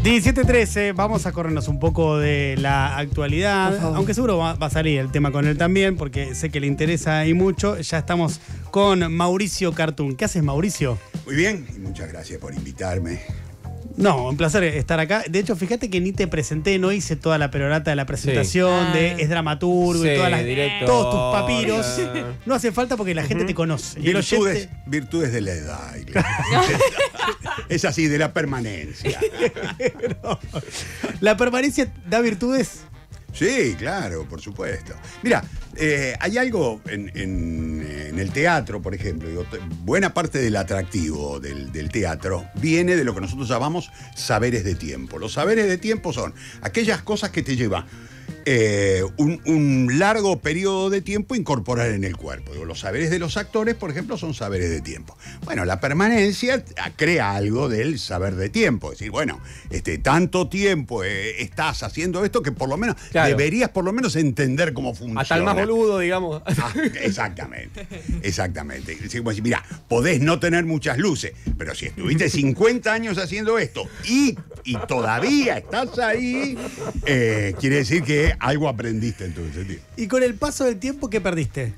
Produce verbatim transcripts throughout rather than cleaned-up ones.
diecisiete trece, vamos a corrernos un poco de la actualidad, aunque seguro va, va a salir el tema con él también, porque sé que le interesa y mucho. Ya estamos con Mauricio Cartoon. ¿Qué haces, Mauricio? Muy bien, y muchas gracias por invitarme. No, un placer estar acá. De hecho, fíjate que ni te presenté, no hice toda la perorata de la presentación, sí. de ah. es dramaturgo sí, y todas las, director, todos tus papiros. No hace falta porque la gente uh-huh. te conoce. Virtudes, oyente... virtudes de la edad. Es así, de la permanencia. No. ¿La permanencia da virtudes? Sí, claro, por supuesto. Mira, eh, hay algo en, en, en el teatro, por ejemplo, digo, buena parte del atractivo del, del teatro viene de lo que nosotros llamamos saberes de tiempo. Los saberes de tiempo son aquellas cosas que te llevan eh, un, un largo periodo de tiempo a incorporar en el cuerpo. Digo, los saberes de los actores, por ejemplo, son saberes de tiempo. Bueno, la permanencia crea algo del saber de tiempo. Es decir, bueno, este, tanto tiempo eh, estás haciendo esto que por lo menos claro. deberías por lo menos entender cómo funciona. Hasta el más boludo, digamos. Ah, exactamente, exactamente. Mira, podés no tener muchas luces, pero si estuviste cincuenta años haciendo esto y, y todavía estás ahí, eh, quiere decir que algo aprendiste en todo ese tiempo. ¿Y con el paso del tiempo qué perdiste?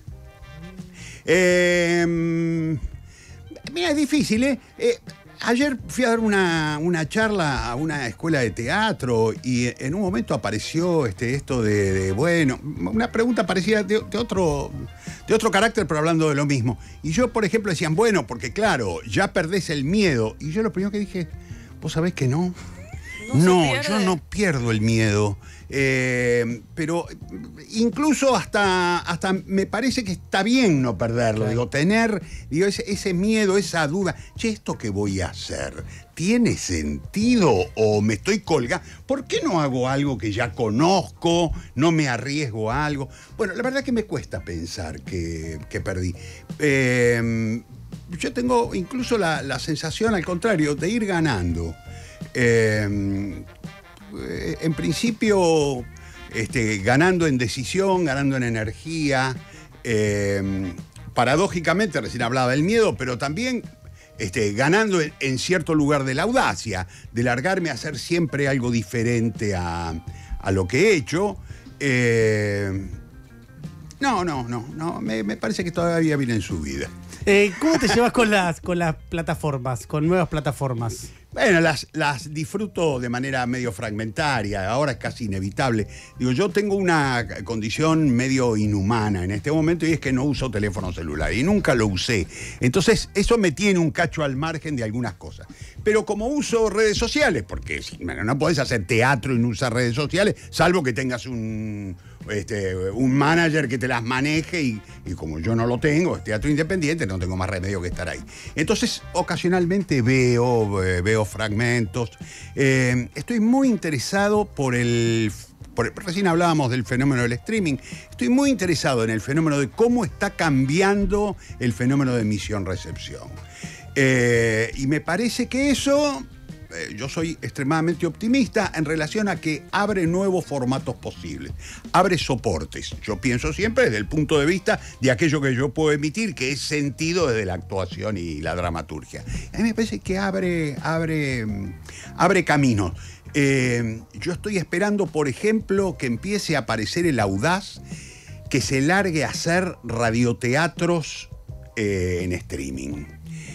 Eh, mira, es difícil, ¿eh? eh Ayer fui a dar una, una charla a una escuela de teatro y en un momento apareció este, esto de, de, bueno, una pregunta parecida de, de, otro, de otro carácter, pero hablando de lo mismo. Y yo, por ejemplo, decían, bueno, porque claro, ya perdés el miedo. Y yo lo primero que dije, ¿vos sabés que no? No, no yo no pierdo el miedo. Eh, pero incluso hasta, hasta me parece que está bien no perderlo, claro. digo, tener digo, ese, ese miedo, esa duda, che, ¿esto qué voy a hacer? ¿Tiene sentido o me estoy colgando? ¿Por qué no hago algo que ya conozco? ¿No me arriesgo a algo? Bueno, la verdad que me cuesta pensar que, que perdí. Eh, yo tengo incluso la, la sensación, al contrario, de ir ganando. Eh, en principio, este, ganando en decisión, ganando en energía. Eh, paradójicamente, recién hablaba del miedo, pero también este, ganando en, en cierto lugar de la audacia, de largarme a hacer siempre algo diferente a, a lo que he hecho. Eh, no, no, no, no me, me parece que todavía viene en su vida. Eh, ¿Cómo te llevas con las, con las plataformas, con nuevas plataformas? Bueno, las, las disfruto de manera medio fragmentaria, ahora es casi inevitable. Digo, yo tengo una condición medio inhumana en este momento y es que no uso teléfono celular y nunca lo usé. Entonces, eso me tiene un cacho al margen de algunas cosas. Pero como uso redes sociales, porque bueno, no podés hacer teatro y no usar redes sociales, salvo que tengas un... Este, un manager que te las maneje y, y como yo no lo tengo, es teatro independiente, no tengo más remedio que estar ahí. Entonces, ocasionalmente veo, eh, veo fragmentos. Eh, estoy muy interesado por el... Por, recién hablábamos del fenómeno del streaming. Estoy muy interesado en el fenómeno de cómo está cambiando el fenómeno de emisión-recepción. Eh, y me parece que eso... Yo soy extremadamente optimista en relación a que abre nuevos formatos posibles, abre soportes. Yo pienso siempre desde el punto de vista de aquello que yo puedo emitir, que es sentido desde la actuación y la dramaturgia. A mí me parece que abre, abre, abre caminos. Eh, yo estoy esperando, por ejemplo, que empiece a aparecer el audaz que se largue a hacer radioteatros eh, en streaming.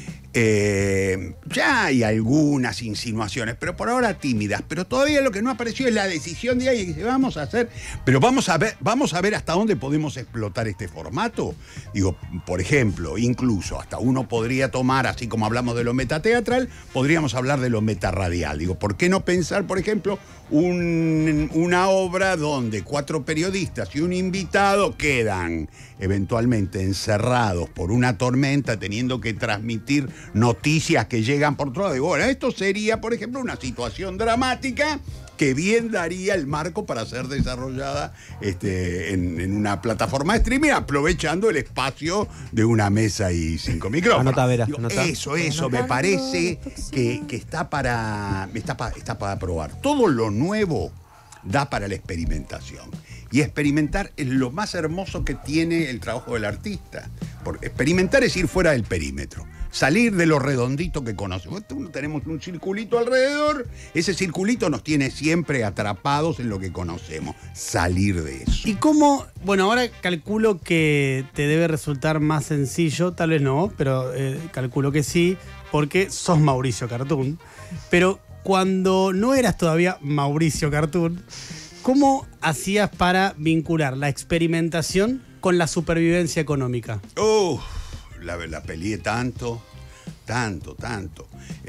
Eh, ya hay algunas insinuaciones, pero por ahora tímidas. Pero todavía lo que no apareció es la decisión de alguien que dice, vamos a hacer, pero vamos a ver, vamos a ver hasta dónde podemos explotar este formato. Digo, por ejemplo, incluso hasta uno podría tomar, así como hablamos de lo metateatral, podríamos hablar de lo metarradial. Digo, ¿por qué no pensar, por ejemplo, un, una obra donde cuatro periodistas y un invitado quedan eventualmente encerrados por una tormenta, teniendo que transmitir noticias que llegan por otro lado? Digo, bueno, esto sería, por ejemplo, una situación dramática que bien daría el marco para ser desarrollada este, en, en una plataforma de streaming, aprovechando el espacio de una mesa y cinco micrófonos. Anota, Vera, Digo, anota. Eso, eso, me parece que, que está, para, está, para, está para probar. Todo lo nuevo da para la experimentación. Y experimentar es lo más hermoso que tiene el trabajo del artista. Porque experimentar es ir fuera del perímetro. salir de lo redondito que conocemos. Tenemos un circulito alrededor, ese circulito nos tiene siempre atrapados en lo que conocemos. Salir de eso. ¿Y cómo? Bueno, ahora calculo que te debe resultar más sencillo, tal vez no, pero eh, calculo que sí, porque sos Mauricio Cartoon. Pero cuando no eras todavía Mauricio Cartoon, ¿cómo hacías para vincular la experimentación con la supervivencia económica? Uh, la, la peleé tanto, tanto, tanto.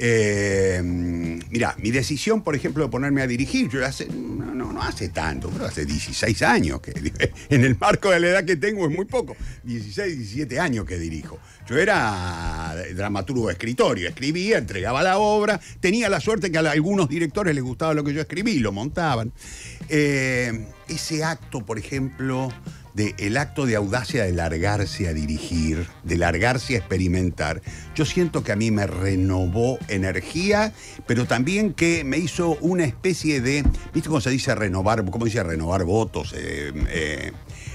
Eh, mira, mi decisión, por ejemplo, de ponerme a dirigir, yo hace, no, no, no hace tanto, pero hace dieciséis años, que en el marco de la edad que tengo es muy poco, dieciséis, diecisiete años que dirijo. Yo era dramaturgo de escritorio, escribía, entregaba la obra, tenía la suerte que a algunos directores les gustaba lo que yo escribí, lo montaban. Eh, ese acto, por ejemplo, de, el acto de audacia de largarse a dirigir, de largarse a experimentar, yo siento que a mí me renovó energía, pero también que me hizo una especie de, ¿viste cómo se dice renovar? ¿Cómo dice renovar votos? Eh, eh,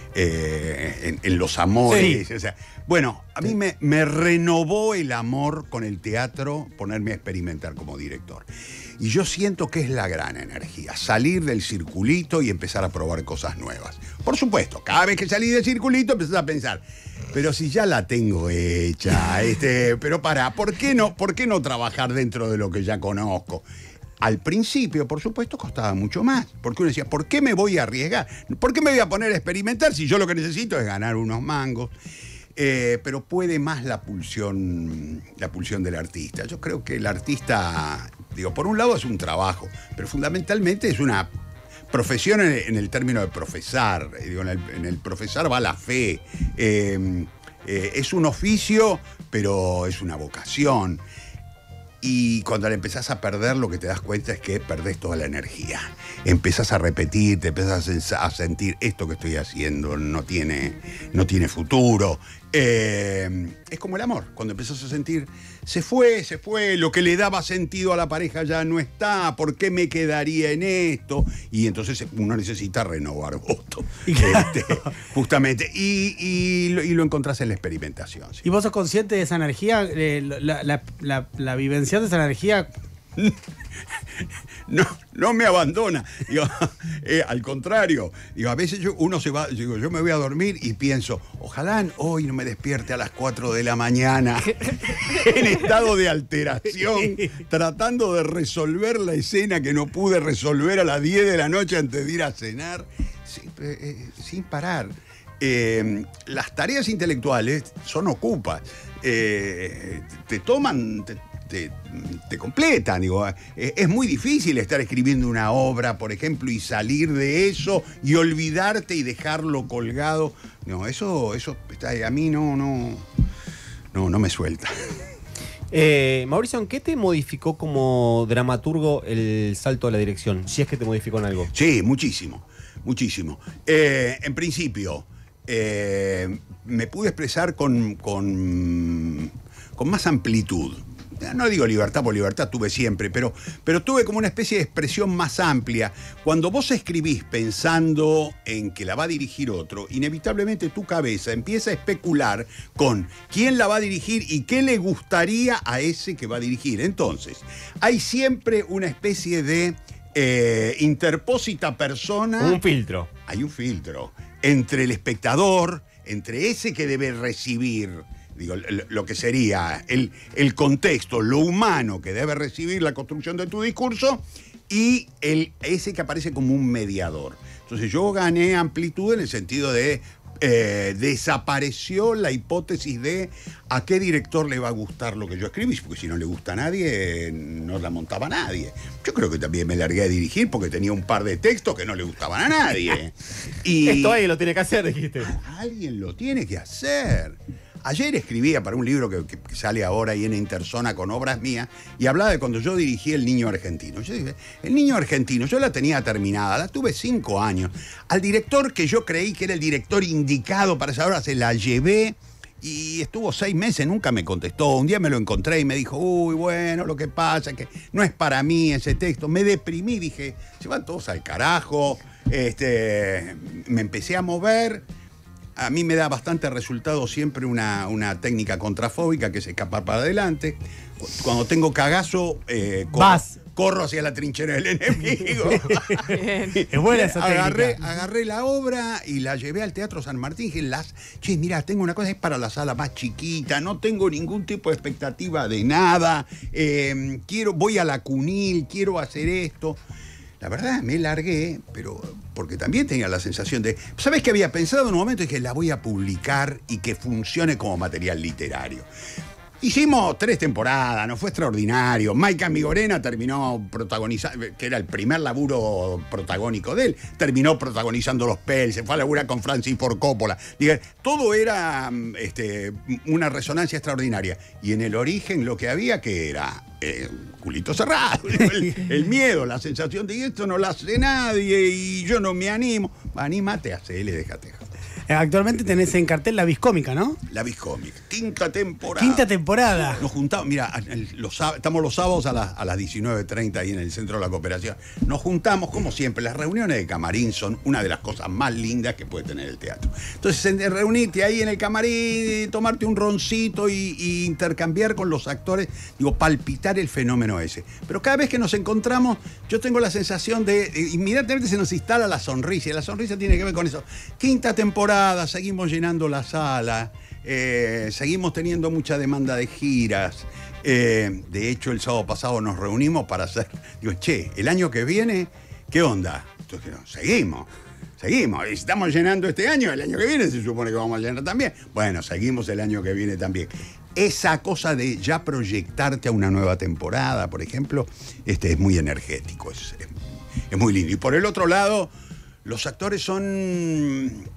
eh, en, en los amores. Sí. O sea, bueno, a mí me, me renovó el amor con el teatro, ponerme a experimentar como director. Y yo siento que es la gran energía, salir del circulito y empezar a probar cosas nuevas. Por supuesto, cada vez que salí del circulito empezás a pensar, pero si ya la tengo hecha, este, pero pará, ¿por qué no, por qué no trabajar dentro de lo que ya conozco? Al principio, por supuesto, costaba mucho más, porque uno decía, ¿por qué me voy a arriesgar? ¿Por qué me voy a poner a experimentar si yo lo que necesito es ganar unos mangos? Eh, pero puede más la pulsión, la pulsión del artista. Yo creo que el artista, digo, por un lado es un trabajo, pero fundamentalmente es una profesión en el, en el término de profesar. Digo, en, el, en el profesar va la fe. Eh, eh, es un oficio, pero es una vocación. Y cuando le empezás a perder, lo que te das cuenta es que perdés toda la energía. Empezás a repetir, te empezás a sentir, esto que estoy haciendo no tiene, no tiene futuro. Eh, es como el amor, cuando empezás a sentir, se fue, se fue, lo que le daba sentido a la pareja ya no está, ¿por qué me quedaría en esto? Y entonces uno necesita renovar votos, este, justamente, y, y, lo, y lo encontrás en la experimentación. ¿Sí? ¿Y vos sos consciente de esa energía, eh, la, la, la, la vivencia de esa energía? No, no me abandona. Digo, eh, al contrario, digo, a veces yo, uno se va, digo, yo me voy a dormir y pienso, ojalá hoy no me despierte a las cuatro de la mañana en estado de alteración, tratando de resolver la escena que no pude resolver a las diez de la noche antes de ir a cenar, sin, eh, sin parar. Eh, las tareas intelectuales son ocupas, eh, te toman... Te, Te, te completan, digo, es muy difícil estar escribiendo una obra, por ejemplo, y salir de eso y olvidarte y dejarlo colgado. No, eso, eso está, a mí no, no, no, no me suelta. Eh, Mauricio, ¿en qué te modificó como dramaturgo el salto a la dirección? Si es que te modificó en algo. Sí, muchísimo, muchísimo. Eh, en principio, eh, me pude expresar con, con, con más amplitud. No digo libertad, por libertad tuve siempre, pero, pero tuve como una especie de expresión más amplia. Cuando vos escribís pensando en que la va a dirigir otro, inevitablemente tu cabeza empieza a especular con quién la va a dirigir y qué le gustaría a ese que va a dirigir. Entonces, hay siempre una especie de eh, interpósita persona. Un filtro. Hay un filtro entre el espectador, entre ese que debe recibir, digo, lo que sería el, el contexto, lo humano que debe recibir la construcción de tu discurso, y el, ese que aparece como un mediador. Entonces yo gané amplitud en el sentido de eh, desapareció la hipótesis de a qué director le va a gustar lo que yo escribí, porque si no le gusta a nadie, no la montaba nadie. Yo creo que también me largué a dirigir porque tenía un par de textos que no le gustaban a nadie. Y esto alguien lo tiene que hacer, dijiste. Alguien lo tiene que hacer. Ayer escribía para un libro que, que, que sale ahora ahí en Interzona con obras mías y hablaba de cuando yo dirigí El Niño Argentino. Yo dije, El Niño Argentino, yo la tenía terminada, la tuve cinco años. Al director que yo creí que era el director indicado para esa obra se la llevé y estuvo seis meses, nunca me contestó. Un día me lo encontré y me dijo, uy, bueno, lo que pasa es que no es para mí ese texto. Me deprimí, dije, se van todos al carajo. Este, me empecé a mover. a mí me da bastante resultado siempre una, una técnica contrafóbica, que es escapar para adelante. Cuando tengo cagazo, eh, corro, Vas. corro hacia la trinchera del enemigo. Es buena esa agarré, técnica. agarré la obra y la llevé al Teatro San Martín. Dije, las, che, mira, tengo una cosa, es para la sala más chiquita, no tengo ningún tipo de expectativa de nada. Eh, quiero, voy a la Cunil, quiero hacer esto. La verdad, me largué, pero porque también tenía la sensación de... ¿Sabés qué había pensado en un momento? Y que la voy a publicar y que funcione como material literario. Hicimos tres temporadas, nos fue extraordinario. Maika Migorena terminó protagonizando, que era el primer laburo protagónico de él, terminó protagonizando Los Pels, se fue a laburar con Francis Ford Coppola. Diga, todo era este, una resonancia extraordinaria. Y en el origen lo que había, que era eh, culito cerrado, el, el miedo, la sensación de que esto no lo hace nadie y yo no me animo. Anímate, hacele, déjate. Actualmente tenés en cartel La Viscómica, ¿no? La Viscómica, quinta temporada. Quinta temporada. Nos juntamos, mira, los, estamos los sábados a las, a las diecinueve treinta ahí en el Centro de la Cooperación. Nos juntamos, como siempre, las reuniones de camarín son una de las cosas más lindas que puede tener el teatro. Entonces, reunirte ahí en el camarín, tomarte un roncito y, y intercambiar con los actores, digo, palpitar el fenómeno ese. Pero cada vez que nos encontramos, yo tengo la sensación de, inmediatamente se nos instala la sonrisa, y la sonrisa tiene que ver con eso. Quinta temporada, seguimos llenando la sala, eh, seguimos teniendo mucha demanda de giras. Eh, de hecho, el sábado pasado nos reunimos para hacer, digo, che, el año que viene, ¿qué onda? Entonces, no, seguimos, seguimos, estamos llenando este año, el año que viene se supone que vamos a llenar también. Bueno, seguimos el año que viene también. Esa cosa de ya proyectarte a una nueva temporada, por ejemplo, este, es muy energético, es, es, es muy lindo. Y por el otro lado, los actores son...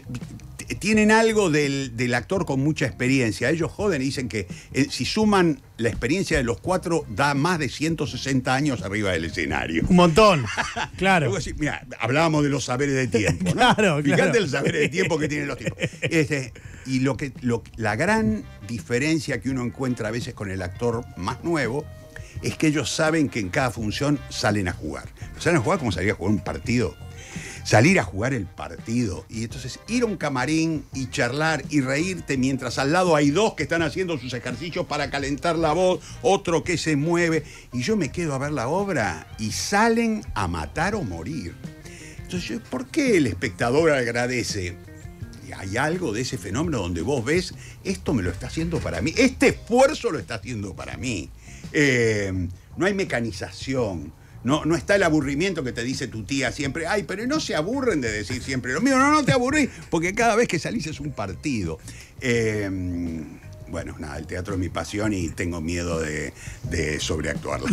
tienen algo del, del actor con mucha experiencia. Ellos joden y dicen que eh, si suman la experiencia de los cuatro, da más de ciento sesenta años arriba del escenario. Un montón, claro. Así, mira, hablábamos de los saberes de tiempo, ¿no? Claro, Fíjate claro. el saber de tiempo que tienen los tipos. Este, y lo que, lo, la gran diferencia que uno encuentra a veces con el actor más nuevo es que ellos saben que en cada función salen a jugar. Salen a jugar como salir a jugar un partido. Salir a jugar el partido y entonces ir a un camarín y charlar y reírte mientras al lado hay dos que están haciendo sus ejercicios para calentar la voz, otro que se mueve y yo me quedo a ver la obra y salen a matar o morir. Entonces, ¿por qué el espectador agradece? Y hay algo de ese fenómeno donde vos ves, esto me lo está haciendo para mí, este esfuerzo lo está haciendo para mí. Eh, no hay mecanización. No, no está el aburrimiento que te dice tu tía siempre. Ay, pero no se aburren de decir siempre lo mío. No, no te aburrís, porque cada vez que salís es un partido. Eh, bueno, nada, el teatro es mi pasión y tengo miedo de, de sobreactuarlo.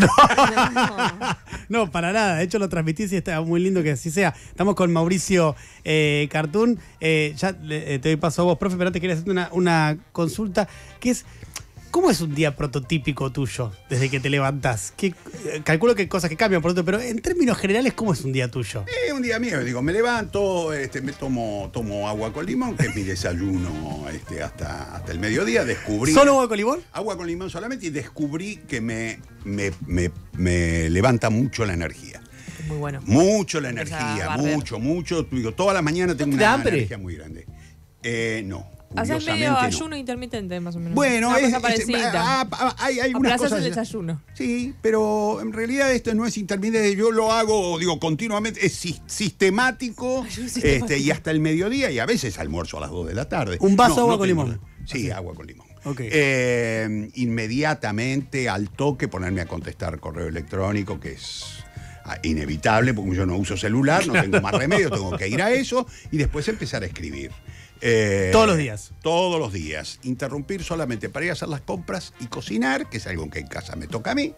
No, para nada. De hecho, lo transmitís y está muy lindo que así sea. Estamos con Mauricio eh, Cartún. Eh, ya eh, te doy paso a vos, profe, pero antes quería hacerte una, una consulta, que es... ¿Cómo es un día prototípico tuyo desde que te levantás? ¿Qué, calculo que hay cosas que cambian, por otro, pero en términos generales, ¿cómo es un día tuyo? Es eh, un día mío, digo, me levanto, este, me tomo, tomo agua con limón, que es mi desayuno este, hasta, hasta el mediodía. Descubrí. ¿Solo agua con limón? Agua con limón solamente y descubrí que me, me, me, me levanta mucho la energía. Muy bueno. Mucho la Empieza a energía, barrer. mucho, mucho. Digo, toda la mañana tengo ¿No te da una hambre? energía muy grande. Eh, no. Haces Curiosamente, medio no. ayuno intermitente, más o menos. Bueno, Una es, cosa es- parecida. ah, ah, hay, hay O, pero unas haces cosas. el desayuno. Sí, pero en realidad esto no es intermitente, yo lo hago, digo, continuamente, es sis- sistemático, Ayuno sistemático. este, y hasta el mediodía, y a veces almuerzo a las dos de la tarde. ¿Un vaso de agua con tengo- limón? Sí, agua con limón. Ok. Eh, inmediatamente, al toque, ponerme a contestar correo electrónico, que es ah, inevitable, porque yo no uso celular, no tengo más remedio, tengo que ir a eso, y después empezar a escribir. Eh, Todos los días. Todos los días. Interrumpir solamente para ir a hacer las compras y cocinar, que es algo que en casa me toca a mí.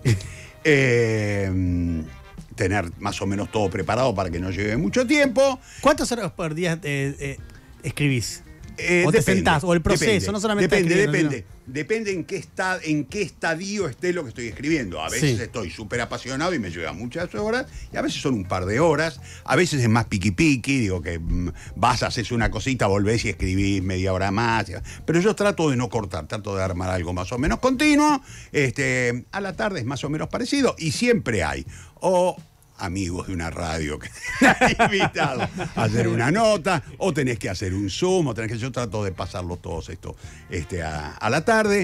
Eh, tener más o menos todo preparado para que no lleve mucho tiempo. ¿Cuántas horas por día eh, eh, escribís? Eh, o te depende, sentás, o el proceso, depende, no solamente Depende, escribiendo, depende. Depende en qué, está, en qué estadio esté lo que estoy escribiendo. A veces Sí. estoy súper apasionado y me lleva muchas horas, y a veces son un par de horas. A veces es más piqui piqui, digo que mm, vas, haces una cosita, volvés y escribís media hora más. Pero yo trato de no cortar, trato de armar algo más o menos continuo. Este, a la tarde es más o menos parecido, y siempre hay o amigos de una radio que te han invitado a hacer una nota, o tenés que hacer un Zoom, o tenés que... Yo trato de pasarlo todos esto este, a, a la tarde.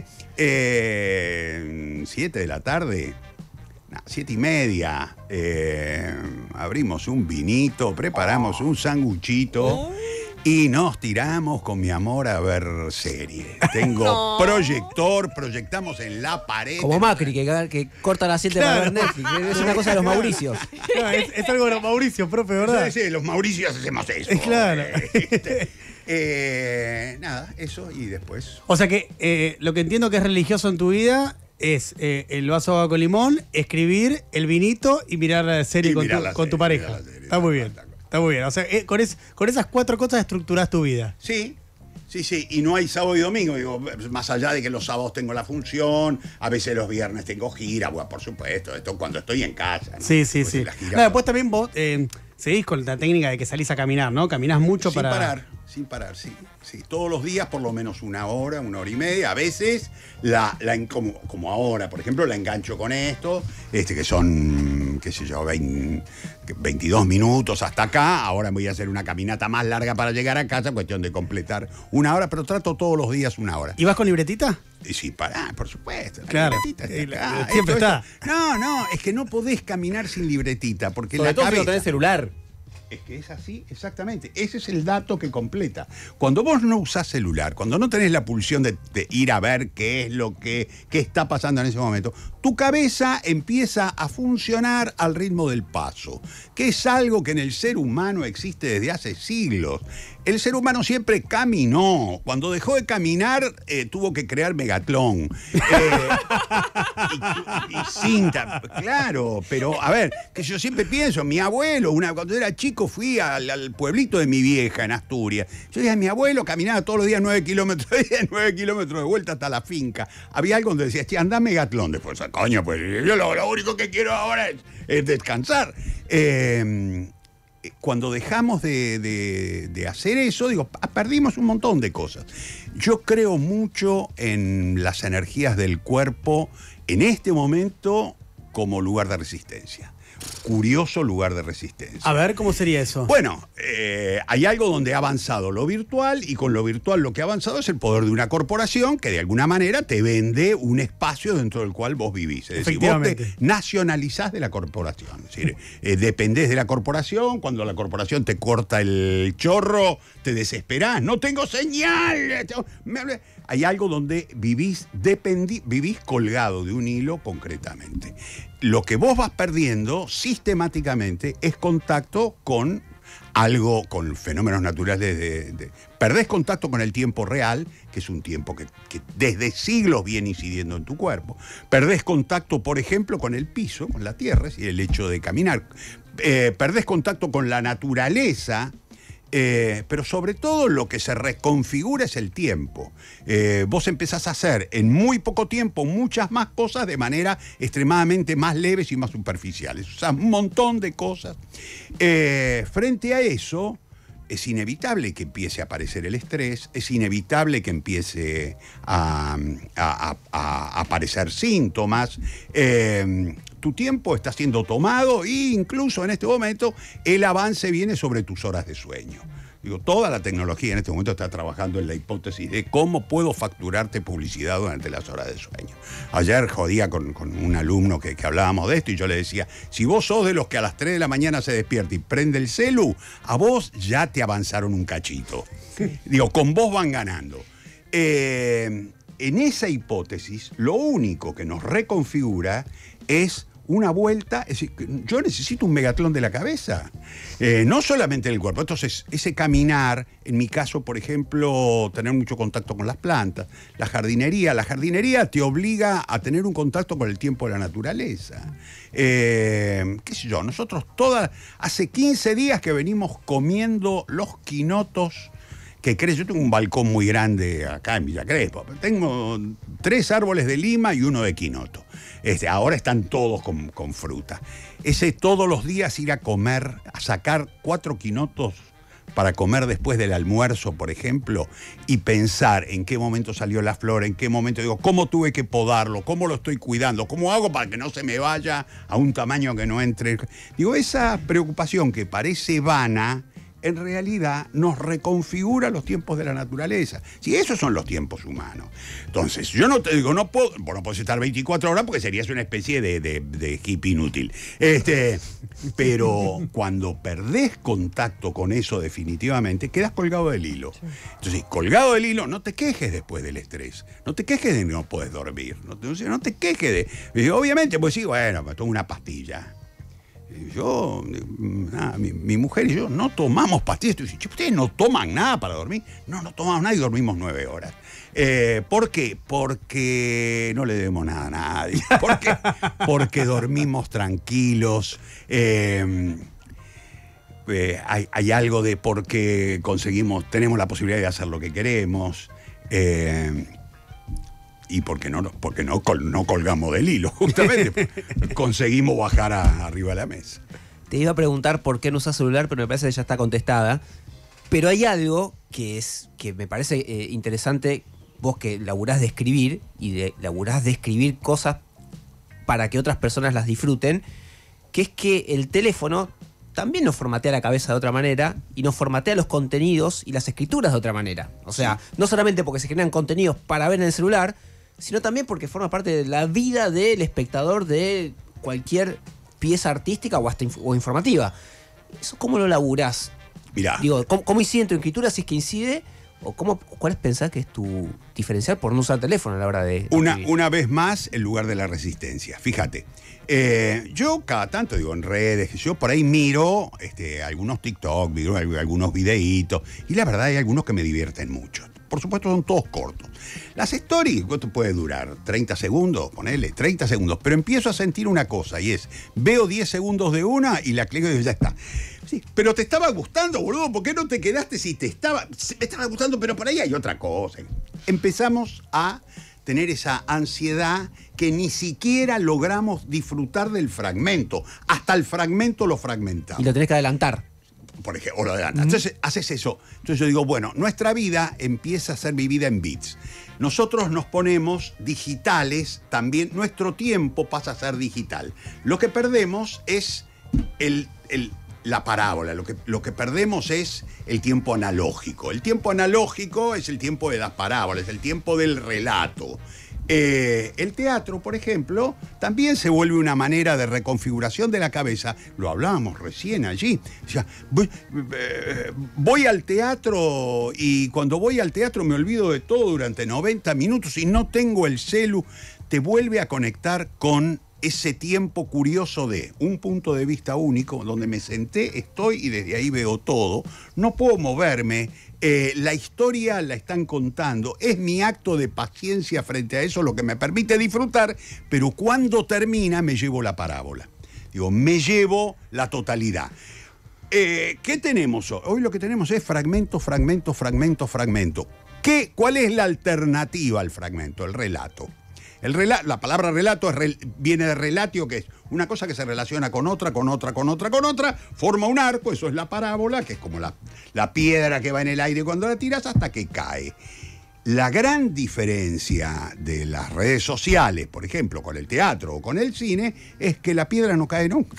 Eh, siete de la tarde, no, siete y media, eh, abrimos un vinito, preparamos un sanguchito... Y nos tiramos con mi amor a ver series. Tengo no. proyector, proyectamos en la pared. Como Macri, que, que corta las siete claro. para ver Netflix. Es una cosa de los Mauricios. No, es, es algo de los Mauricios, profe, ¿verdad? Sí, sí, los Mauricios hacemos eso. Claro. Este, eh, nada, eso y después. O sea que eh, lo que entiendo que es religioso en tu vida es eh, el vaso de agua con limón, escribir, el vinito y mirar la serie, y con, tu, la con serie, tu pareja. Serie, Está muy bien. Está muy bien. O sea, eh, con, es, con esas cuatro cosas estructurás tu vida. Sí, sí, sí. Y no hay sábado y domingo. Digo, más allá de que los sábados tengo la función, a veces los viernes tengo gira, bueno, por supuesto, esto cuando estoy en casa, ¿no? Sí, sí, pues sí. Gira, no, después también vos eh, seguís con la técnica de que salís a caminar, ¿no? Caminás mucho sin para... Sin parar, sin parar, sí. Sí, todos los días por lo menos una hora, una hora y media. A veces, la, la como, como ahora, por ejemplo, la engancho con esto, este que son, qué sé yo, veinte, veintidós minutos hasta acá. Ahora voy a hacer una caminata más larga para llegar a casa, cuestión de completar una hora, pero trato todos los días una hora. ¿Y vas con libretita? Y sí, pará, por supuesto. La claro. libretita está acá. Siempre esto, está. Esto. No, no, es que no podés caminar sin libretita, porque Sobre la todo cabeza... si no tenés celular. Es que es así, exactamente. Ese es el dato que completa. Cuando vos no usás celular, cuando no tenés la pulsión de, de ir a ver qué es lo que qué está pasando en ese momento, tu cabeza empieza a funcionar al ritmo del paso, que es algo que en el ser humano existe desde hace siglos. El ser humano siempre caminó. Cuando dejó de caminar, eh, tuvo que crear Megatlón. Eh, y, y cinta, claro, pero a ver, que yo siempre pienso, mi abuelo, una, cuando era chico fui al, al pueblito de mi vieja en Asturias. Yo decía, mi abuelo caminaba todos los días nueve kilómetros de ida, nueve kilómetros de vuelta hasta la finca. Había algo donde decía, che, anda Megatlón. Después, coño, pues yo lo, lo único que quiero ahora es, es descansar. Eh, Cuando dejamos de, de, de hacer eso, digo, perdimos un montón de cosas. Yo creo mucho en las energías del cuerpo en este momento como lugar de resistencia. Curioso lugar de resistencia. A ver, ¿cómo sería eso? Bueno, eh, hay algo donde ha avanzado lo virtual, y con lo virtual lo que ha avanzado es el poder de una corporación que de alguna manera te vende un espacio dentro del cual vos vivís. Es decir, vos te nacionalizás de la corporación. Es decir, eh, dependés de la corporación. Cuando la corporación te corta el chorro, te desesperás. No tengo señal. Hay algo donde vivís, dependí, vivís colgado de un hilo concretamente. Lo que vos vas perdiendo sistemáticamente es contacto con algo, con fenómenos naturales. De, de, perdés contacto con el tiempo real, que es un tiempo que, que desde siglos viene incidiendo en tu cuerpo. Perdés contacto, por ejemplo, con el piso, con la tierra, y el hecho de caminar. Eh, perdés contacto con la naturaleza. Eh, pero sobre todo lo que se reconfigura es el tiempo. Eh, vos empezás a hacer en muy poco tiempo muchas más cosas de manera extremadamente más leves y más superficiales. O sea, un montón de cosas. Eh, frente a eso, es inevitable que empiece a aparecer el estrés, es inevitable que empiece a, a, a, a aparecer síntomas. Eh, tu tiempo está siendo tomado, e incluso en este momento el avance viene sobre tus horas de sueño. Digo, toda la tecnología en este momento está trabajando en la hipótesis de cómo puedo facturarte publicidad durante las horas de sueño. Ayer jodía con, con un alumno que, que hablábamos de esto, y yo le decía, si vos sos de los que a las tres de la mañana se despierta y prende el celu, a vos ya te avanzaron un cachito. Sí. Digo, con vos van ganando. Eh, en esa hipótesis, lo único que nos reconfigura es una vuelta. Es decir, yo necesito un Megatlón de la cabeza, eh, no solamente del cuerpo. Entonces, ese caminar, en mi caso, por ejemplo, tener mucho contacto con las plantas, la jardinería. La jardinería te obliga a tener un contacto con el tiempo de la naturaleza. Eh, qué sé yo, nosotros todas, hace quince días que venimos comiendo los quinotos que crece. Yo tengo un balcón muy grande acá en Villa Crespo. Tengo tres árboles de lima y uno de quinoto. Este, ahora están todos con, con fruta. Ese todos los días ir a comer, a sacar cuatro quinotos para comer después del almuerzo, por ejemplo, y pensar en qué momento salió la flor, en qué momento, digo, cómo tuve que podarlo, cómo lo estoy cuidando, cómo hago para que no se me vaya a un tamaño que no entre. Digo, esa preocupación que parece vana, en realidad nos reconfigura los tiempos de la naturaleza. Sí, esos son los tiempos humanos. Entonces, yo no te digo, no puedo, vos no podés estar veinticuatro horas porque serías una especie de, de, de hippie inútil. Este, pero cuando perdés contacto con eso definitivamente, quedas colgado del hilo. Entonces, colgado del hilo, no te quejes después del estrés. No te quejes de que no puedes dormir. No te, no te quejes de... Obviamente, pues sí, bueno, me tomo una pastilla. Yo, nada, mi, mi mujer y yo no tomamos pastillas. ¿Ustedes no toman nada para dormir? No, no tomamos nada y dormimos nueve horas. Eh, ¿Por qué? Porque no le debemos nada a nadie. Porque, porque dormimos tranquilos. Eh, eh, hay, hay algo de porque conseguimos, tenemos la posibilidad de hacer lo que queremos. Eh, Y porque no, porque no, col, no colgamos del hilo, justamente. Conseguimos bajar a, arriba de la mesa. Te iba a preguntar por qué no usas celular, pero me parece que ya está contestada. Pero hay algo que es que me parece eh, interesante, vos que laburás de escribir, y de, laburás de escribir cosas para que otras personas las disfruten, que es que el teléfono también nos formatea la cabeza de otra manera y nos formatea los contenidos y las escrituras de otra manera. O sea, sí. No solamente porque se generan contenidos para ver en el celular, sino también porque forma parte de la vida del espectador de cualquier pieza artística o hasta inf- o informativa. ¿Eso cómo lo laburás? Mirá. Digo, ¿cómo, cómo incide en tu escritura si es que incide? ¿O cómo, cuál es pensar que es tu diferencial por no usar teléfono a la hora de, de una, escribir? una vez más, el lugar de la resistencia. Fíjate, eh, yo cada tanto, digo, en redes, yo por ahí miro este, algunos TikTok, miro algunos videitos, y la verdad hay algunos que me divierten mucho. Por supuesto son todos cortos. Las stories, ¿cuánto puede durar? treinta segundos, ponele, treinta segundos. Pero empiezo a sentir una cosa, y es, veo diez segundos de una y la clico y ya está. Sí, pero te estaba gustando, boludo, ¿por qué no te quedaste si te estaba... Me estaba gustando, pero por ahí hay otra cosa. Empezamos a tener esa ansiedad que ni siquiera logramos disfrutar del fragmento. Hasta el fragmento lo fragmentamos. Y lo tenés que adelantar. Por ejemplo, o lo adelantas. Entonces, haces eso. Entonces yo digo, bueno, nuestra vida empieza a ser vivida en bits. Nosotros nos ponemos digitales también. Nuestro tiempo pasa a ser digital. Lo que perdemos es el... el la parábola, lo que, lo que perdemos es el tiempo analógico. El tiempo analógico es el tiempo de las parábolas, el tiempo del relato. Eh, el teatro, por ejemplo, también se vuelve una manera de reconfiguración de la cabeza. Lo hablábamos recién allí. O sea, voy, eh, voy al teatro y cuando voy al teatro me olvido de todo durante noventa minutos y no tengo el celu. Te vuelve a conectar con ese tiempo curioso de un punto de vista único, donde me senté, estoy y desde ahí veo todo. No puedo moverme. Eh, la historia la están contando. Es mi acto de paciencia frente a eso lo que me permite disfrutar, pero cuando termina me llevo la parábola. Digo, me llevo la totalidad. Eh, ¿Qué tenemos hoy? Hoy lo que tenemos es fragmento, fragmento, fragmento, fragmento. ¿Qué, ¿Cuál es la alternativa al fragmento? El relato. El rela- la palabra relato es re- viene de relatio, que es una cosa que se relaciona con otra, con otra, con otra, con otra, forma un arco, eso es la parábola, que es como la, la piedra que va en el aire cuando la tiras hasta que cae. La gran diferencia de las redes sociales, por ejemplo, con el teatro o con el cine, es que la piedra no cae nunca.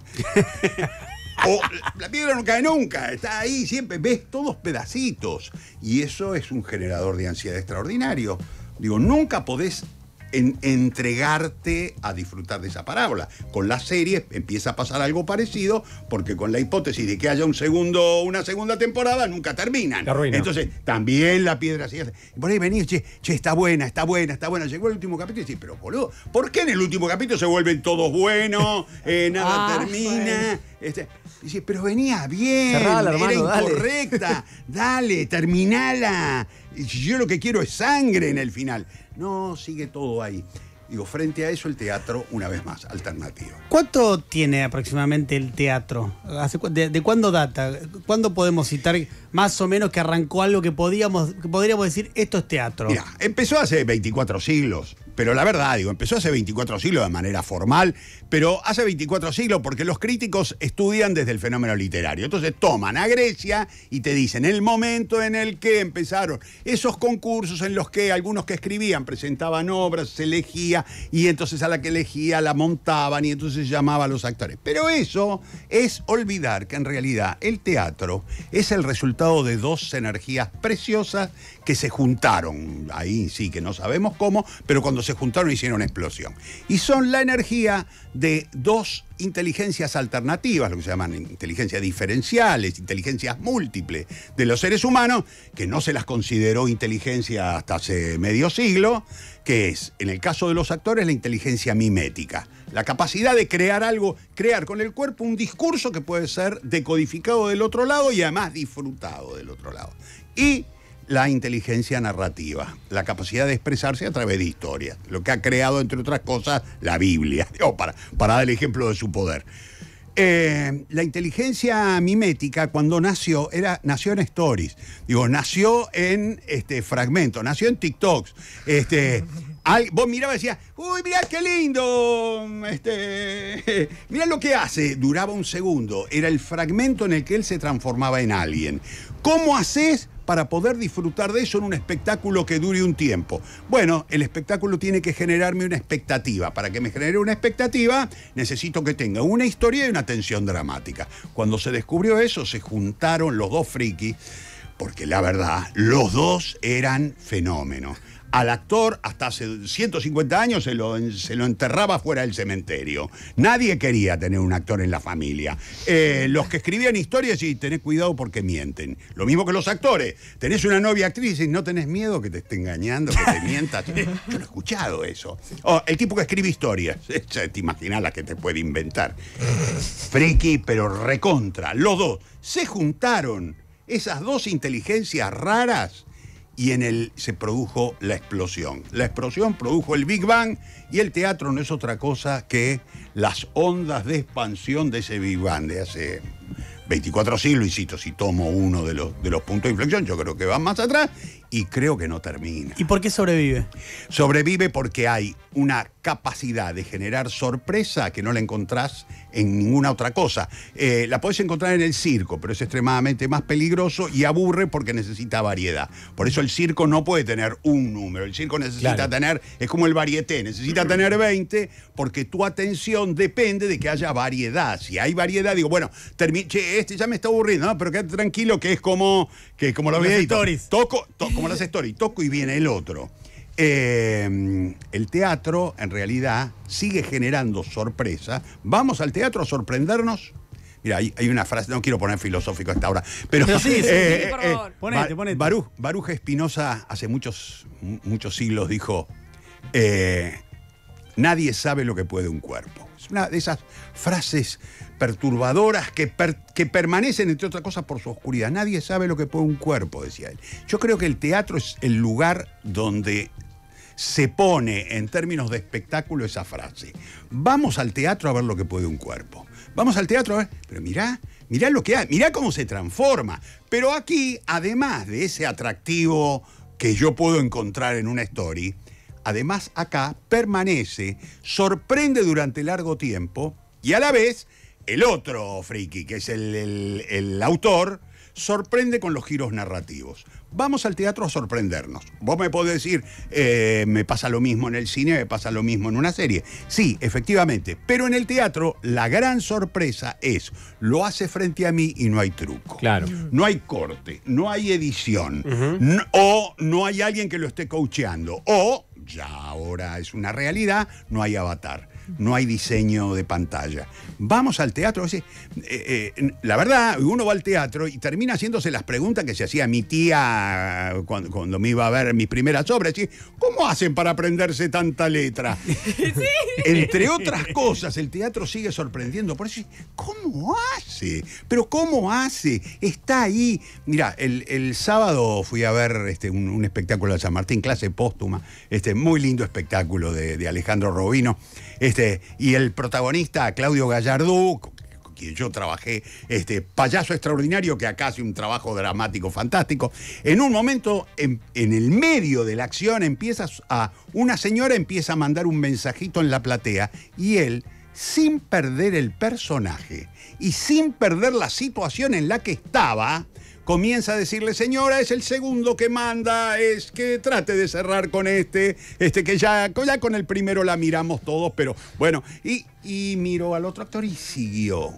O la piedra no cae nunca, está ahí siempre, ves todos pedacitos. Y eso es un generador de ansiedad extraordinario. Digo, nunca podés en entregarte a disfrutar de esa parábola. Con las series empieza a pasar algo parecido, porque con la hipótesis de que haya un segundo, una segunda temporada, nunca terminan. Entonces, también la piedra sigue. Por ahí venís, che, che, está buena, está buena, está buena. Llegó el último capítulo y decís, pero boludo, ¿por qué en el último capítulo se vuelven todos buenos? Eh, nada Ah, termina. bueno. Este, dice, pero venía bien, Cerrala, hermano, era dale. incorrecta, dale, terminala. Y yo lo que quiero es sangre en el final. No, sigue todo ahí. Digo, frente a eso el teatro, una vez más, alternativa. ¿Cuánto tiene aproximadamente el teatro? ¿Hace cu- de, de cuándo data? ¿Cuándo podemos citar más o menos que arrancó algo que podíamos, que podríamos decir esto es teatro? Mira, empezó hace veinticuatro siglos. pero la verdad, digo, empezó hace veinticuatro siglos de manera formal, pero hace veinticuatro siglos porque los críticos estudian desde el fenómeno literario. Entonces toman a Grecia y te dicen el momento en el que empezaron esos concursos en los que algunos que escribían presentaban obras, se elegía, y entonces a la que elegía la montaban y entonces llamaba a los actores. Pero eso es olvidar que en realidad el teatro es el resultado de dos energías preciosas que se juntaron. Ahí sí que no sabemos cómo, pero cuando se juntaron hicieron una explosión. Y son la energía de dos inteligencias alternativas, lo que se llaman inteligencias diferenciales, inteligencias múltiples de los seres humanos, que no se las consideró inteligencia hasta hace medio siglo, que es, en el caso de los actores, la inteligencia mimética. La capacidad de crear algo, crear con el cuerpo un discurso que puede ser decodificado del otro lado y además disfrutado del otro lado. Y la inteligencia narrativa, la capacidad de expresarse a través de historias, lo que ha creado, entre otras cosas, la Biblia, oh, para, para dar el ejemplo de su poder. Eh, la inteligencia mimética, cuando nació, era, nació en stories, digo, nació en este, fragmentos, nació en TikToks. Este, al, vos mirabas y decías, uy, mirá qué lindo, este, mirá lo que hace. Duraba un segundo, era el fragmento en el que él se transformaba en alguien. ¿Cómo haces para poder disfrutar de eso en un espectáculo que dure un tiempo? Bueno, el espectáculo tiene que generarme una expectativa. Para que me genere una expectativa, necesito que tenga una historia y una tensión dramática. Cuando se descubrió eso, se juntaron los dos frikis, porque la verdad, los dos eran fenómenos. Al actor, hasta hace ciento cincuenta años, se lo, se lo enterraba fuera del cementerio. Nadie quería tener un actor en la familia. Eh, los que escribían historias, y tenés cuidado porque mienten. Lo mismo que los actores. Tenés una novia actriz y no tenés miedo que te esté engañando, que te mientas. Yo no he escuchado eso. Oh, el tipo que escribe historias. Te imaginás la que te puede inventar. Friki, pero recontra. Los dos. Se juntaron esas dos inteligencias raras y en él se produjo la explosión. La explosión produjo el Big Bang y el teatro no es otra cosa que las ondas de expansión de ese Big Bang de hace veinticuatro siglos. Y cito, si tomo uno de los, de los puntos de inflexión, yo creo que van más atrás y creo que no termina. ¿Y por qué sobrevive? Sobrevive porque hay una capacidad de generar sorpresa que no la encontrás en ninguna otra cosa. Eh, la podés encontrar en el circo, pero es extremadamente más peligroso y aburre porque necesita variedad. Por eso el circo no puede tener un número. El circo necesita Claro. tener, es como el varieté, necesita tener veinte porque tu atención depende de que haya variedad. Si hay variedad, digo, bueno, termi- che, este ya me está aburriendo, ¿no? Pero quédate tranquilo que es como, que como los Las videitos. stories. Toco, to- como las stories, toco y viene el otro. Eh, el teatro, en realidad, sigue generando sorpresa. Vamos al teatro a sorprendernos. Mira, hay, hay una frase, no quiero poner filosófico a esta hora, pero... Pero sí, sí, eh, sí, por eh, favor. Ponete, Ba- ponete. Baruch, Baruch Spinoza, hace muchos, muchos siglos, dijo, eh, nadie sabe lo que puede un cuerpo. Es una de esas frases perturbadoras que, per- que permanecen, entre otras cosas, por su oscuridad. Nadie sabe lo que puede un cuerpo, decía él. Yo creo que el teatro es el lugar donde se pone en términos de espectáculo esa frase. Vamos al teatro a ver lo que puede un cuerpo. Vamos al teatro a ver, pero mirá, mirá lo que hay, mirá cómo se transforma. Pero aquí, además de ese atractivo que yo puedo encontrar en una story, además acá permanece, sorprende durante largo tiempo y a la vez el otro friki, que es el, el- el autor, sorprende con los giros narrativos. Vamos al teatro a sorprendernos. Vos me podés decir, eh, me pasa lo mismo en el cine, me pasa lo mismo en una serie. Sí, efectivamente, pero en el teatro la gran sorpresa es, lo hace frente a mí y no hay truco. Claro. No hay corte, no hay edición, Ujú. no- o no hay alguien que lo esté coacheando, o, ya ahora es una realidad, no hay avatar, no hay diseño de pantalla. Vamos al teatro, ese, eh, eh, la verdad, uno va al teatro y termina haciéndose las preguntas que se hacía mi tía cuando, cuando me iba a ver mis primeras obras. ¿Sí? ¿Cómo hacen para aprenderse tanta letra? Entre otras cosas, el teatro sigue sorprendiendo. Por eso, ¿cómo hace? Pero ¿cómo hace? Está ahí. Mira, el, el sábado fui a ver este, un, un espectáculo de San Martín, clase póstuma, este, muy lindo espectáculo de, de Alejandro Robino. Este, y el protagonista, Claudio Gallardú, quien yo trabajé, este payaso extraordinario que acá hace un trabajo dramático fantástico. En un momento, en, en el medio de la acción, empieza a, una señora empieza a mandar un mensajito en la platea y él, sin perder el personaje y sin perder la situación en la que estaba, comienza a decirle, señora, es el segundo que manda, es que trate de cerrar con este, este que ya, ya con el primero la miramos todos, pero bueno, y, y miró al otro actor y siguió.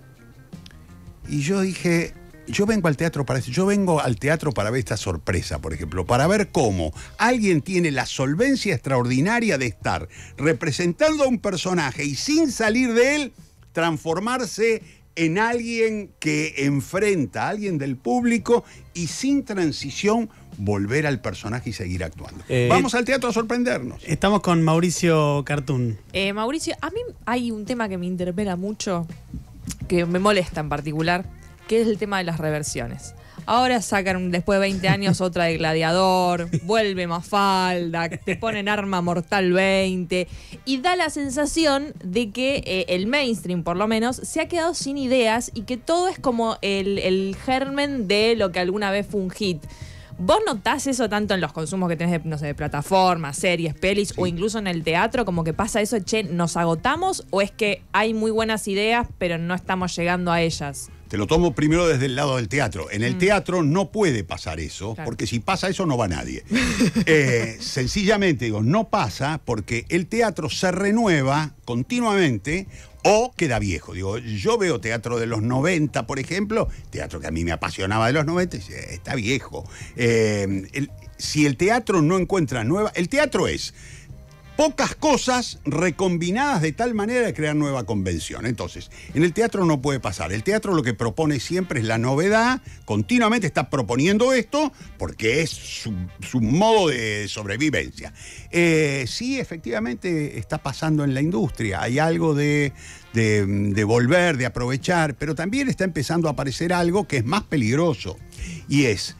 Y yo dije, yo vengo al teatro para eso, yo vengo al teatro para ver esta sorpresa, por ejemplo, para ver cómo alguien tiene la solvencia extraordinaria de estar representando a un personaje y sin salir de él, transformarse en alguien que enfrenta a alguien del público y sin transición volver al personaje y seguir actuando. Eh, Vamos al teatro a sorprendernos. Estamos con Mauricio Cartún. Eh, Mauricio, a mí hay un tema que me interpela mucho, que me molesta en particular, que es el tema de las reversiones. Ahora sacan después de veinte años otra de Gladiador, vuelve Mafalda, te ponen Arma Mortal veinte y da la sensación de que eh, el mainstream por lo menos se ha quedado sin ideas y que todo es como el, el germen de lo que alguna vez fue un hit. ¿Vos notás eso tanto en los consumos que tenés de, no sé, de plataformas, series, pelis sí. o incluso en el teatro? Como que pasa eso, che, ¿nos agotamos o es que hay muy buenas ideas pero no estamos llegando a ellas? Te lo tomo primero desde el lado del teatro. En el mm. teatro no puede pasar eso, claro. porque si pasa eso no va nadie. eh, sencillamente, digo, no pasa porque el teatro se renueva continuamente o queda viejo. Digo, yo veo teatro de los noventa, por ejemplo, teatro que a mí me apasionaba de los noventa, está viejo. Eh, el, si el teatro no encuentra nueva... El teatro es pocas cosas recombinadas de tal manera de crear nueva convención. Entonces, en el teatro no puede pasar. El teatro lo que propone siempre es la novedad, continuamente está proponiendo esto porque es su, su modo de sobrevivencia. Eh, sí, efectivamente está pasando en la industria. Hay algo de, de, de volver, de aprovechar, pero también está empezando a aparecer algo que es más peligroso. Y es,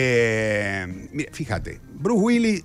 eh, mira, fíjate, Bruce Willis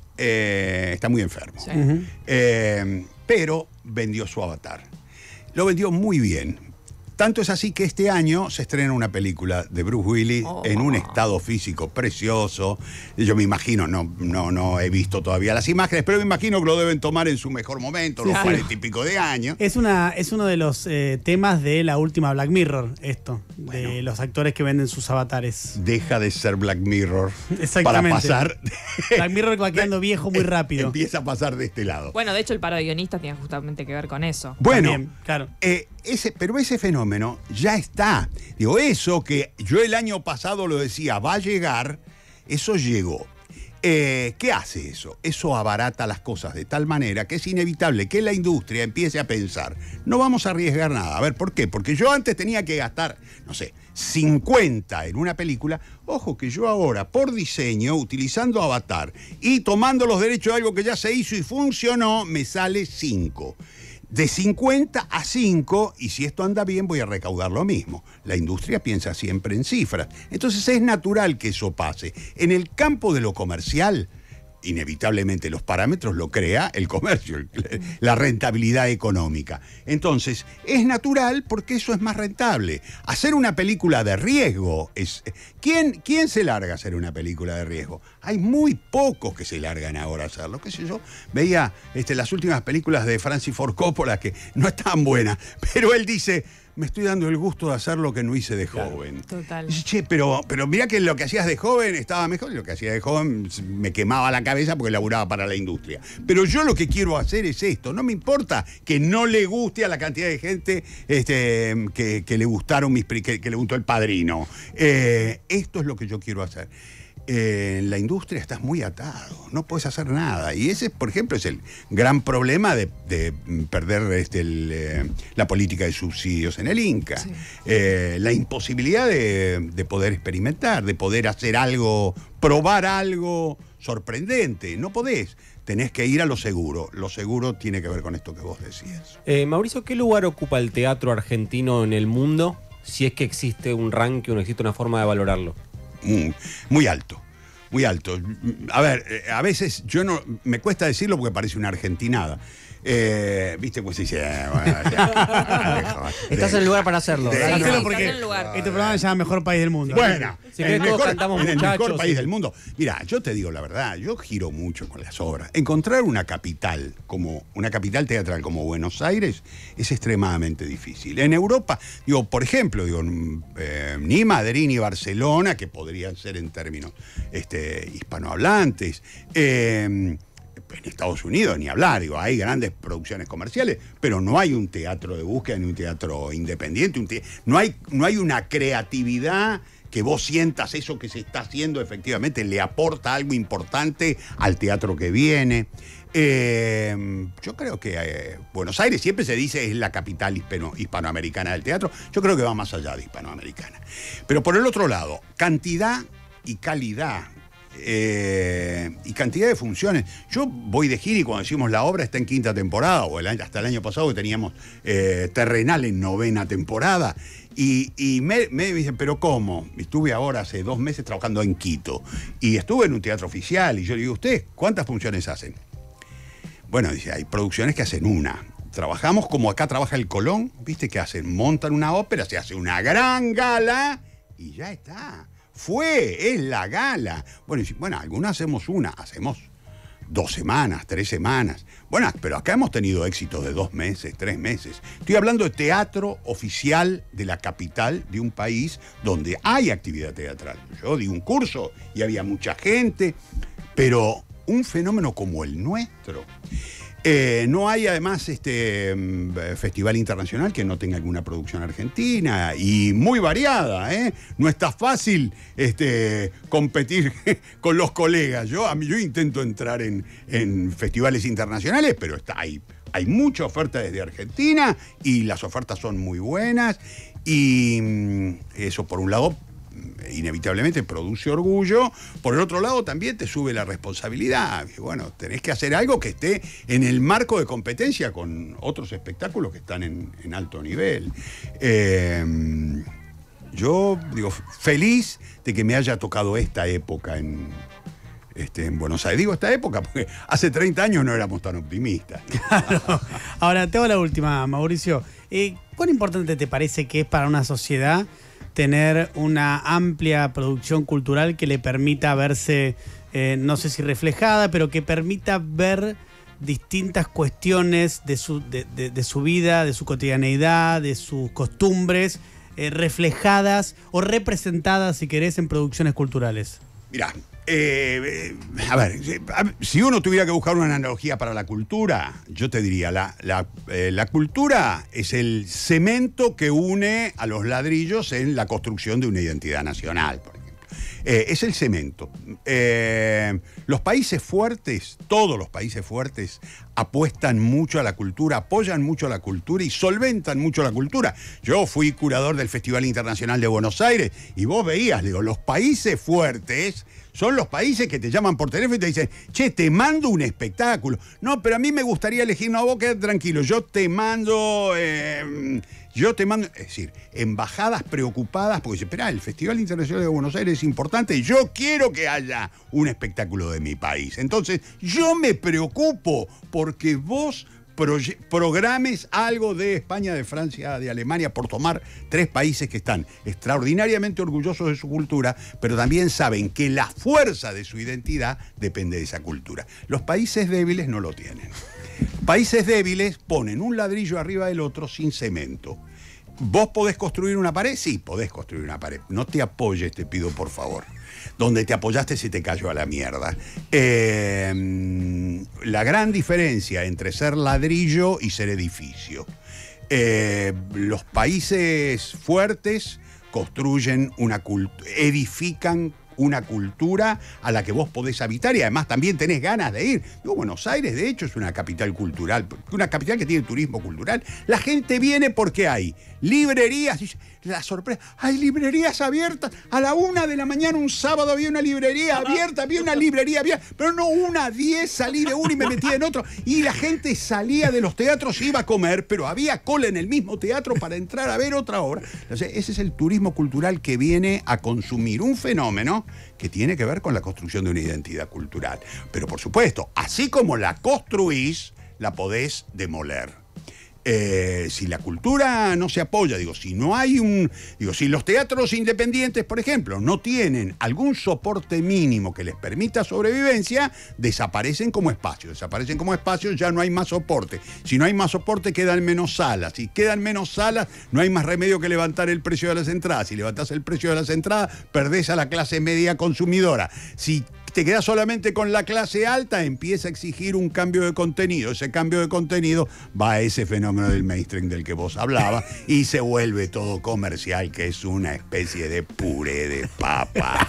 Eh, está muy enfermo. Sí. Uh-huh. eh, pero vendió su Avatar. Lo vendió muy bien. Tanto es así que este año se estrena una película de Bruce Willis oh. en un estado físico precioso. Yo me imagino, no, no, no he visto todavía las imágenes, pero me imagino que lo deben tomar en su mejor momento, sí, los cuarenta y pico de años. Es, una, es uno de los eh, temas de la última Black Mirror, esto, bueno, de los actores que venden sus avatares. Deja de ser Black Mirror para pasar... Black Mirror va quedando viejo muy rápido. Empieza a pasar de este lado. Bueno, de hecho el paro de guionistas tiene justamente que ver con eso. Bueno, también, claro. Eh, ese, pero ese fenómeno ya está. Digo, eso que yo el año pasado lo decía, va a llegar, eso llegó. Eh, ¿Qué hace eso? Eso abarata las cosas de tal manera que es inevitable que la industria empiece a pensar, no vamos a arriesgar nada. A ver, ¿por qué? Porque yo antes tenía que gastar, no sé, cincuenta en una película. Ojo que yo ahora, por diseño, utilizando Avatar y tomando los derechos de algo que ya se hizo y funcionó, me sale cinco. De cincuenta a cinco, y si esto anda bien voy a recaudar lo mismo. La industria piensa siempre en cifras. Entonces es natural que eso pase. En el campo de lo comercial, inevitablemente los parámetros lo crea el comercio, la rentabilidad económica. Entonces, es natural porque eso es más rentable. Hacer una película de riesgo es... ¿Quién, quién se larga a hacer una película de riesgo? Hay muy pocos que se largan ahora a hacerlo. ¿Qué sé yo? Veía este, las últimas películas de Francis Ford Coppola que no están buenas, pero él dice... me estoy dando el gusto de hacer lo que no hice de joven. Claro, total. Dice, che, pero, pero mirá que lo que hacías de joven estaba mejor. Lo que hacía de joven me quemaba la cabeza porque laburaba para la industria. Pero yo lo que quiero hacer es esto. No me importa que no le guste a la cantidad de gente este, que, que le gustaron mis que, que le gustó El Padrino. Eh, esto es lo que yo quiero hacer. Eh, en la industria estás muy atado, no puedes hacer nada. Y ese, por ejemplo, es el gran problema de, de perder este, el, eh, la política de subsidios en el Inca. Sí. Eh, la imposibilidad de, de poder experimentar, de poder hacer algo, probar algo sorprendente. No podés. Tenés que ir a lo seguro. Lo seguro tiene que ver con esto que vos decías. Eh, Mauricio, ¿qué lugar ocupa el teatro argentino en el mundo? Si es que existe un ranking o existe una forma de valorarlo. Muy, muy alto, muy alto. A ver, a veces yo no, me cuesta decirlo porque parece una argentinada. Eh, ¿Viste? Pues dice, eh, bueno, ya. Estás en el lugar para hacerlo. Sí, Sí, Hacelo sí, porque estás en el lugar. este programa se llama Mejor País del Mundo. Bueno, Si en querés el todos mejor, cantamos en el mejor muchachos, país sí. del mundo. Mira, yo te digo la verdad, yo giro mucho con las obras. Encontrar una capital como una capital teatral como Buenos Aires es extremadamente difícil. En Europa, digo, por ejemplo, digo, eh, ni Madrid ni Barcelona, que podrían ser en términos este, hispanohablantes. Eh, En Estados Unidos, ni hablar, digo, hay grandes producciones comerciales, pero no hay un teatro de búsqueda ni un teatro independiente, un te- no, hay, no hay una creatividad que vos sientas eso que se está haciendo efectivamente, le aporta algo importante al teatro que viene. Eh, yo creo que eh, Buenos Aires siempre se dice es la capital hispano, hispanoamericana del teatro, yo creo que va más allá de hispanoamericana. Pero por el otro lado, cantidad y calidad. Eh, y cantidad de funciones. Yo voy de gira y cuando decimos la obra está en quinta temporada, o el año, hasta el año pasado que teníamos eh, Terrenal en novena temporada. Y, y me, me dicen, ¿pero cómo? Estuve ahora hace dos meses trabajando en Quito y estuve en un teatro oficial y yo le digo, ¿ustedes cuántas funciones hacen? Bueno, dice, hay producciones que hacen una. Trabajamos como acá trabaja el Colón, ¿viste? Que hacen, montan una ópera, se hace una gran gala y ya está. Fue, es la gala. Bueno, y, bueno, algunas hacemos una, hacemos dos semanas, tres semanas. Bueno, pero acá hemos tenido éxitos de dos meses, tres meses. Estoy hablando de teatro oficial de la capital de un país donde hay actividad teatral. Yo di un curso y había mucha gente, pero un fenómeno como el nuestro. Eh, no hay además este mm, festival internacional que no tenga alguna producción argentina y muy variada, ¿eh? No está fácil este, competir con los colegas. Yo, a mí, yo intento entrar en, en festivales internacionales, pero está, hay, hay mucha oferta desde Argentina y las ofertas son muy buenas y mm, eso por un lado inevitablemente produce orgullo, por el otro lado también te sube la responsabilidad. Bueno, tenés que hacer algo que esté en el marco de competencia con otros espectáculos que están en, en alto nivel. Eh, yo digo, feliz de que me haya tocado esta época en, este, en Buenos Aires. Digo esta época porque hace treinta años no éramos tan optimistas. Claro. Ahora, te hago la última, Mauricio. Eh, ¿Cuán importante te parece que es para una sociedad tener una amplia producción cultural que le permita verse, eh, no sé si reflejada, pero que permita ver distintas cuestiones de su, de, de, de su vida, de su cotidianeidad, de sus costumbres, eh, reflejadas o representadas, si querés, en producciones culturales? Mirá, eh, eh, a ver, si uno tuviera que buscar una analogía para la cultura, yo te diría, la, la, eh, la cultura es el cemento que une a los ladrillos en la construcción de una identidad nacional, por ejemplo. Eh, es el cemento. Eh, los países fuertes, todos los países fuertes, apuestan mucho a la cultura, apoyan mucho a la cultura y solventan mucho la cultura. Yo fui curador del Festival Internacional de Buenos Aires y vos veías, digo, los países fuertes son los países que te llaman por teléfono y te dicen, che, te mando un espectáculo. No, pero a mí me gustaría elegir, no, vos quedate tranquilo, yo te mando... Eh, Yo te mando, es decir, embajadas preocupadas, porque dicen, esperá, el Festival Internacional de Buenos Aires es importante y yo quiero que haya un espectáculo de mi país. Entonces, yo me preocupo porque vos programes algo de España, de Francia, de Alemania, por tomar tres países que están extraordinariamente orgullosos de su cultura, pero también saben que la fuerza de su identidad depende de esa cultura. Los países débiles no lo tienen. Países débiles ponen un ladrillo arriba del otro sin cemento. ¿Vos podés construir una pared? Sí, podés construir una pared. No te apoyes, te pido por favor. Donde te apoyaste se te cayó a la mierda. Eh, la gran diferencia entre ser ladrillo y ser edificio. Eh, los países fuertes construyen una cultura, edifican una cultura a la que vos podés habitar y además también tenés ganas de ir. Digo, Buenos Aires, de hecho, es una capital cultural, una capital que tiene turismo cultural. La gente viene porque hay librerías. La sorpresa, hay librerías abiertas. A la una de la mañana un sábado había una librería abierta, había una librería abierta, pero no una, diez, salí de una y me metí en otro. Y la gente salía de los teatros y iba a comer, pero había cola en el mismo teatro para entrar a ver otra obra. Entonces, ese es el turismo cultural que viene a consumir un fenómeno que tiene que ver con la construcción de una identidad cultural. Pero por supuesto, así como la construís, la podés demoler. Eh, si la cultura no se apoya, digo, si no hay un, digo, si los teatros independientes, por ejemplo, no tienen algún soporte mínimo que les permita sobrevivencia, desaparecen como espacio, desaparecen como espacio, ya no hay más soporte. Si no hay más soporte, quedan menos salas. Si quedan menos salas, no hay más remedio que levantar el precio de las entradas. Si levantás el precio de las entradas, perdés a la clase media consumidora. Si te quedas solamente con la clase alta, empieza a exigir un cambio de contenido. Ese cambio de contenido va a ese fenómeno del mainstream del que vos hablabas y se vuelve todo comercial, que es una especie de puré de papa.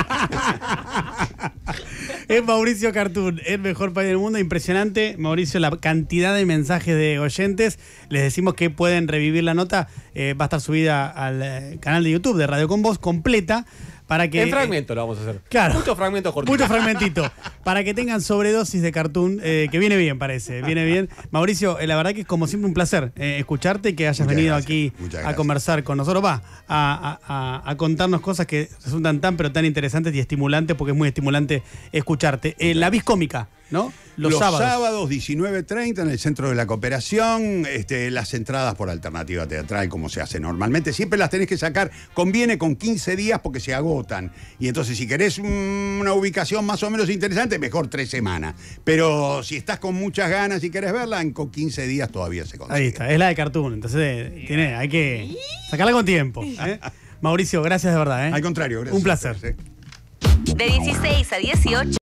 Es Mauricio Cartoon, el mejor país del mundo. Impresionante, Mauricio, la cantidad de mensajes de oyentes. Les decimos que pueden revivir la nota. Eh, va a estar subida al eh, canal de YouTube de Radio Con Voz completa. Para que, en fragmentos lo vamos a hacer. Claro. Muchos fragmentos cortitos. Muchos fragmentitos. Para que tengan sobredosis de cartoon, eh, que viene bien, parece. Viene bien. Mauricio, eh, la verdad que es como siempre un placer eh, escucharte y que hayas Muchas venido gracias, aquí a conversar con nosotros. Va, a, a, a, a contarnos cosas que resultan tan, pero tan interesantes y estimulantes, porque es muy estimulante escucharte. Eh, la vis cómica, ¿no? Los, Los sábados. sábados, diecinueve treinta, en el Centro de la Cooperación. Este, las entradas por alternativa teatral, como se hace normalmente, siempre las tenés que sacar. Conviene con quince días porque se agotan. Y entonces, si querés una ubicación más o menos interesante, mejor tres semanas. Pero si estás con muchas ganas y querés verla, en con quince días todavía se consigue. Ahí está, es la de Cartoon. Entonces, eh, tiene, hay que sacarla con tiempo. ¿eh? Mauricio, gracias de verdad. ¿eh? Al contrario, gracias. Un placer. Sí. De dieciséis a dieciocho.